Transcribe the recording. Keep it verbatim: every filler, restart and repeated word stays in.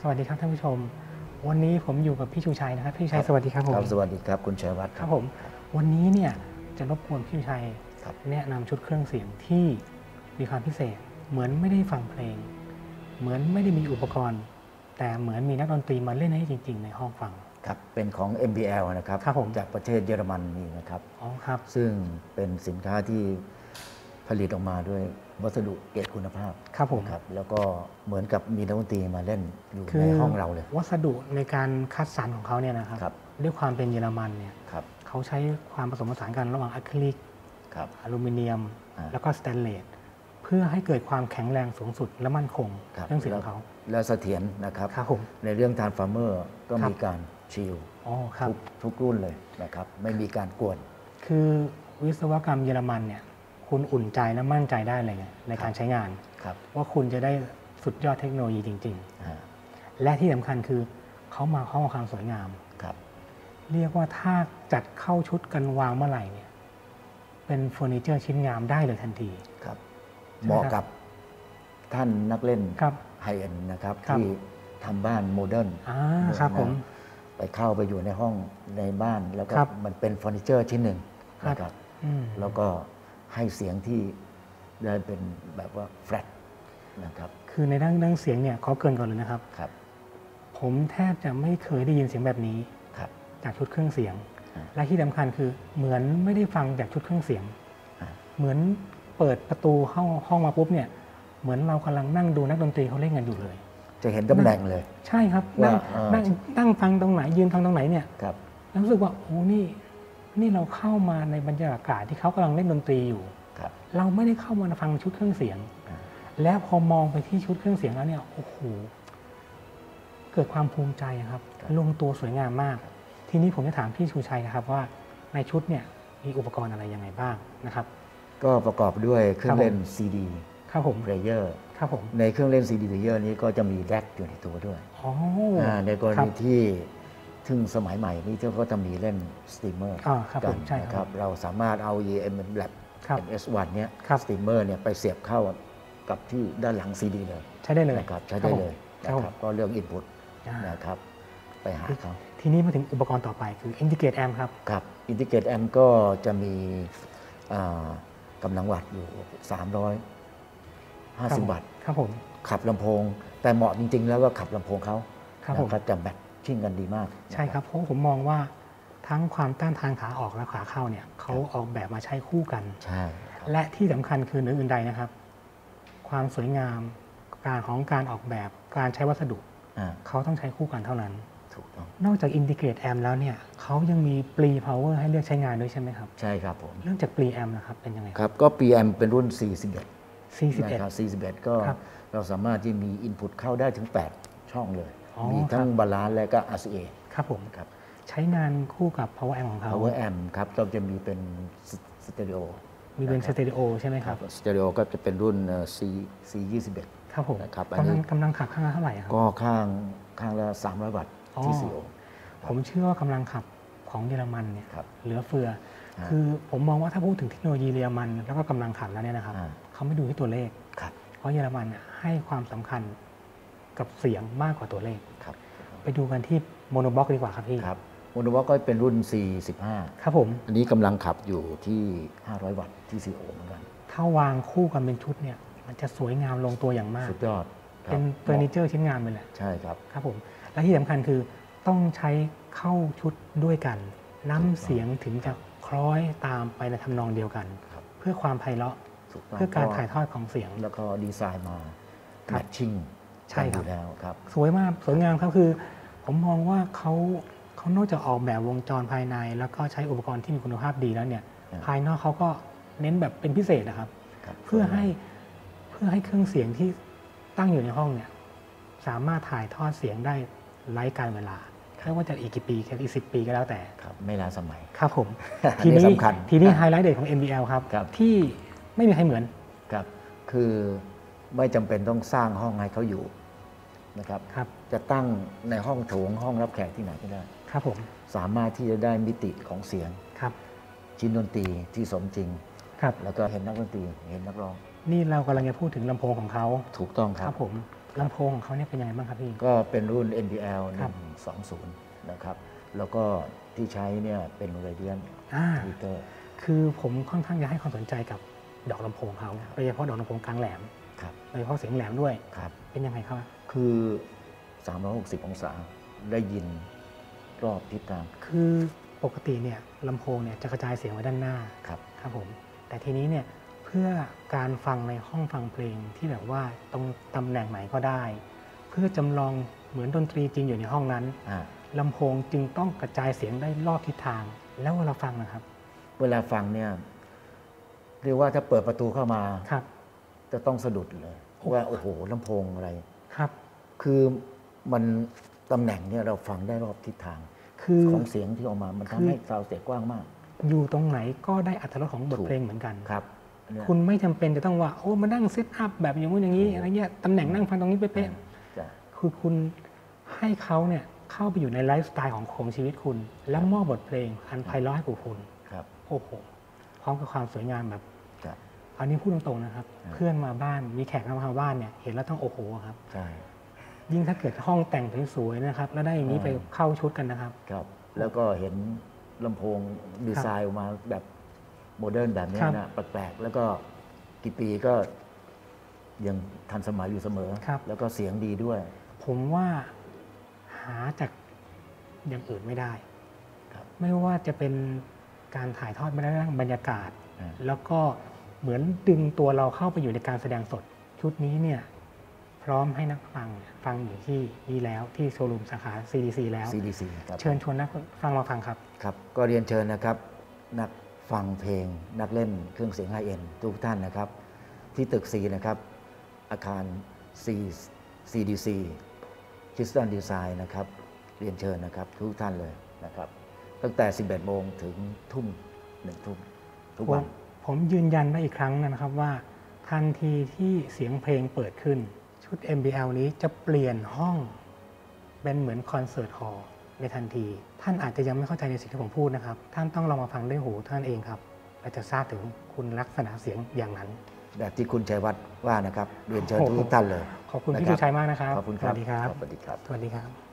วัสดีครับท่านผู้ชมวันนี้ผมอยู่กับพี่ชูชัยนะครับพี่ชูชัยสวัสดีครับผมครับสวัสดีครับคุณชัยวัฒน์ครับผมวันนี้เนี่ยจะรบกวนพี่ชูชัยแนะนำชุดเครื่องเสียงที่มีความพิเศษเหมือนไม่ได้ฟังเพลงเหมือนไม่ได้มีอุปกรณ์แต่เหมือนมีนักดนตรีมาเล่นให้จริงๆในห้องฟังครับเป็นของ เอ็ม บี แอล นะครับจากประเทศเยอรมันนี่นะครับอ๋อครับซึ่งเป็นสินค้าที่ผลิตออกมาด้วยวัสดุเกรดคุณภาพครับผมครับแล้วก็เหมือนกับมีนักดนตรีมาเล่นอยู่ในห้องเราเลยวัสดุในการคัดสรรของเขาเนี่ยนะครับด้วยความเป็นเยอรมันเนี่ยเขาใช้ความผสมผสานกันระหว่างอะคริลิกอลูมิเนียมแล้วก็สแตนเลสเพื่อให้เกิดความแข็งแรงสูงสุดและมั่นคงเรื่องเสียงของเขาและเสถียรนะครับในเรื่องทรานส์ฟอร์เมอร์ก็มีการชิลทุกทุกรุ่นเลยนะครับไม่มีการกวนคือวิศวกรรมเยอรมันเนี่ยคุณอุ่นใจและมั่นใจได้เลยในการใช้งานว่าคุณจะได้สุดยอดเทคโนโลยีจริงๆและที่สำคัญคือเขามาเข้าความสวยงามเรียกว่าถ้าจัดเข้าชุดกันวางเมื่อไหร่เนี่ยเป็นเฟอร์นิเจอร์ชิ้นงามได้เลยทันทีครับเหมาะกับท่านนักเล่นไฮเอ็นด์นะครับที่ทำบ้านโมเดิร์นครับผมไปเข้าไปอยู่ในห้องในบ้านแล้วก็มันเป็นเฟอร์นิเจอร์ชิ้นหนึ่งนะครับแล้วก็ให้เสียงที่ได้เป็นแบบว่าแฟลตนะครับคือในด้านด้านเสียงเนี่ยขอเกินก่อนเลยนะครับครับผมแทบจะไม่เคยได้ยินเสียงแบบนี้จากชุดเครื่องเสียงและที่สำคัญคือเหมือนไม่ได้ฟังจากชุดเครื่องเสียงเหมือนเปิดประตูห้องห้องมาปุ๊บเนี่ยเหมือนเรากำลังนั่งดูนักดนตรีเขาเล่นกันอยู่เลยจะเห็นตำแหน่งเลยใช่ครับนั่งนั่งนั่งฟังตรงไหนยืนฟังตรงไหนเนี่ยรู้สึกว่าโอ้นี่นี่เราเข้ามาในบรรยากาศที่เขากำลังเล่นดนตรีอยู่เราไม่ได้เข้ามาฟังชุดเครื่องเสียงแล้วพอมองไปที่ชุดเครื่องเสียงแล้วเนี่ยโอ้โหเกิดความภูมิใจครับลงตัวสวยงามมากทีนี้ผมจะถามพี่ชูชัยครับว่าในชุดเนี่ยมีอุปกรณ์อะไรยังไงบ้างนะครับก็ประกอบด้วยเครื่องเล่นซีดีครับผมเพลเยอร์ครับผมในเครื่องเล่นซีดีเพลเยอร์นี้ก็จะมีแร็คอยู่ในตัวด้วยในกรณีที่ถึงสมัยใหม่นี้ที่เขาจะมีเล่นสตรีมเมอร์กันนะครับเราสามารถเอา อี เอ็ม Lab เอ็ม เอส วัน เนี้ยสตรีมเมอร์เนี่ยไปเสียบเข้ากับที่ด้านหลังซีดีเลยใช้ได้เลยนะครับใช้ได้เลยนะครับก็เรื่องอินพุตนะครับไปหาเขาทีนี้มาถึงอุปกรณ์ต่อไปคือ Integrate Amp ครับครับ Integrate Amp ก็จะมีกำลังวัตต์อยู่สามร้อยห้าสิบวัตต์ครับผมขับลำโพงแต่เหมาะจริงๆแล้วก็ขับลำโพงเขานะครับจะแบทชิ่งกันดีมากใช่ครับเพราะผมมองว่าทั้งความต้านทานขาออกและขาเข้าเนี่ยเขาออกแบบมาใช้คู่กันใช่และที่สำคัญคือเหนืออื่นใดนะครับความสวยงามการของการออกแบบการใช้วัสดุเขาต้องใช้คู่กันเท่านั้นถูกต้องนอกจาก Integrate Amp แล้วเนี่ยเขายังมี Pre Power ให้เลือกใช้งานด้วยใช่ไหมครับใช่ครับผมเรื่องจาก Pre Amp นะครับเป็นยังไงครับก็ Pre Amp เป็นรุ่นสี่สิบเอ็ดสี่สิบเอ็ดนะครับสี่สิบเอ็ดก็เราสามารถที่มี Input เข้าได้ถึงแปดช่องเลยมีทั้งบาลานซ์และก็ อาร์ ซี เอครับผมครับใช้งานคู่กับ Power Amp ของเขา Power Amp ครับเราจะมีเป็นสเตอริโอมีเป็นสเตอริโอใช่ไหมครับสเตอริโอก็จะเป็นรุ่น C ยี่สิบเอ็ดครับผมนะครับกำลังกำลังขับข้างละเท่าไหร่ครับก็ข้างข้างละสามร้อยวัตต์ที่ ซี โอผมเชื่อว่ากำลังขับของเยอรมันเนี่ยเหลือเฟือคือผมมองว่าถ้าพูดถึงเทคโนโลยีเยอรมันแล้วก็กำลังขับแล้วเนี่ยนะครับเขาไม่ดูที่ตัวเลขเพราะเยอรมันให้ความสำคัญกับเสียงมากกว่าตัวเลขไปดูกันที่โมโนบ็อกดีกว่าครับพี่โมโนบ็อกก็เป็นรุ่น ซี สิบห้าครับผมอันนี้กำลังขับอยู่ที่ห้าร้อยวัตต์ที่ ซี โอ เหมือนกันถ้าวางคู่กันเป็นชุดเนี่ยมันจะสวยงามลงตัวอย่างมากสุดยอดเป็นเฟอร์นิเจอร์ชิ้นงานไปเลยใช่ครับครับผมและที่สำคัญคือต้องใช้เข้าชุดด้วยกันน้ำเสียงถึงจะคล้อยตามไปในทำนองเดียวกันเพื่อความไพเราะเพื่อการถ่ายทอดของเสียงแล้วก็ดีไซน์มาแมทชิ่งใช่ครับแล้วครับสวยมากสวยงามครับคือผมมองว่าเขาเขานอกจากออกแบบวงจรภายในแล้วก็ใช้อุปกรณ์ที่มีคุณภาพดีแล้วเนี่ยภายนอกเขาก็เน้นแบบเป็นพิเศษนะครับเพื่อให้เพื่อให้เครื่องเสียงที่ตั้งอยู่ในห้องเนี่ยสามารถถ่ายทอดเสียงได้ไร้การเวลาไม่ว่าจะอีกกี่ปีแค่อีกสิบปีก็แล้วแต่ครับไม่ล้าสมัยครับผมทีนี้ทีนี้ไฮไลท์เด็ดของ เอ็ม บี แอล ครับที่ไม่มีใครเหมือนครับคือไม่จำเป็นต้องสร้างห้องให้เขาอยู่นะครับจะตั้งในห้องโถงห้องรับแขกที่ไหนก็ได้ครับผมสามารถที่จะได้มิติของเสียงครับชิ้นดนตรีที่สมจริงครับแล้วก็เห็นนักดนตรีเห็นนักร้องนี่เรากำลังจะพูดถึงลำโพงของเขาถูกต้องครับครับผมลำโพงของเขาเนี่ยเป็นยังไงบ้างครับพี่ก็เป็นรุ่น เอ็น พี แอล หนึ่งสองศูนย์นะครับแล้วก็ที่ใช้เนี่ยเป็น Radiant Tweeter คือผมค่อนข้างจะให้ความสนใจกับดอกลำโพงเขาโดยเฉพาะดอกลำโพงกลางแหลมโดยเฉพาะเสียงแหลมด้วยเป็นยังไงครับคือสามร้อยหกสิบองศาได้ยินรอบทิศทางคือปกติเนี่ยลำโพงเนี่ยจะกระจายเสียงไว้ด้านหน้าครับครับผมแต่ทีนี้เนี่ยเพื่อการฟังในห้องฟังเพลงที่แบบว่าตรงตำแหน่งไหนก็ได้เพื่อจำลองเหมือนดนตรีจริงอยู่ในห้องนั้นลำโพงจึงต้องกระจายเสียงได้รอบทิศทางแล้วเวลาฟังนะครับเวลาฟังเนี่ยเรียกว่าถ้าเปิดประตูเข้ามาครับจะต้องสะดุดเลยว่าโอ้โหลำโพงอะไรครับคือมันตำแหน่งเนี่ยเราฟังได้รอบทิศทางคือของเสียงที่ออกมามันทำให้ซาวด์เสียงกว้างมากอยู่ตรงไหนก็ได้อรรถรสของบทเพลงเหมือนกันครับคุณไม่จำเป็นจะต้องว่าโอ้มานั่งเซตอัพแบบอย่างนู้นอย่างนี้อะไรเงี้ยตำแหน่งนั่งฟังตรงนี้เป๊ะๆคือคุณให้เขาเนี่ยเข้าไปอยู่ในไลฟ์สไตล์ของของชีวิตคุณแล้วมอบบทเพลงอันไพเราะให้กับคุณโอ้โหพร้อมกับความสวยงามแบบอันนี้พูดตรงๆนะครับเพื่อนมาบ้านมีแขกมาบ้านเนี่ยเห็นแล้วต้องโอ้โหครับใช่ยิ่งถ้าเกิดห้องแต่งสวยๆนะครับแล้วได้อย่างนี้ไปเข้าชุดกันนะครับครับแล้วก็เห็นลำโพงดีไซน์ออกมาแบบโมเดิร์นแบบนี้นะแปลกๆแล้วก็กี่ปีก็ยังทันสมัยอยู่เสมอแล้วก็เสียงดีด้วยผมว่าหาจากอย่างอื่นไม่ได้ไม่ว่าจะเป็นการถ่ายทอดบรรยากาศแล้วก็เหมือนดึงตัวเราเข้าไปอยู่ในการแสดงสดชุดนี้เนี่ยพร้อมให้นักฟังฟังอยู่ที่นี่แล้วที่โชว์รูมสาขา ซี ดี ซี แล้วซี ดี ซี ครับเชิญชวนนักฟังมาฟังครับครับก็เรียนเชิญนะครับนักฟังเพลงนักเล่นเครื่องเสียงไฮเอ็นด์ทุกท่านนะครับที่ตึก C นะครับอาคาร C ซี ดี ซี Crystal Design นะครับเรียนเชิญนะครับทุกท่านเลยนะครับตั้งแต่ สิบเอ็ดโมงถึงทุ่มหนึ่งทุ่มทุกวันผมยืนยันได้อีกครั้งนะครับว่าทันทีที่เสียงเพลงเปิดขึ้นชุด เอ็ม บี แอล นี้จะเปลี่ยนห้องเป็นเหมือนคอนเสิร์ตฮอลล์ในทันทีท่านอาจจะยังไม่เข้าใจในสิ่งที่ผมพูดนะครับท่านต้องลองมาฟังด้วยหูท่านเองครับและจะทราบถึงคุณลักษณะเสียงอย่างนั้นแบบที่คุณชัยวัฒน์ว่านะครับเรียนเชิญทุกท่านเลยขอบคุณพี่ชูชัยมากนะครับขอบคุณครับสวัสดีครับสวัสดีครับสวัสดีครับ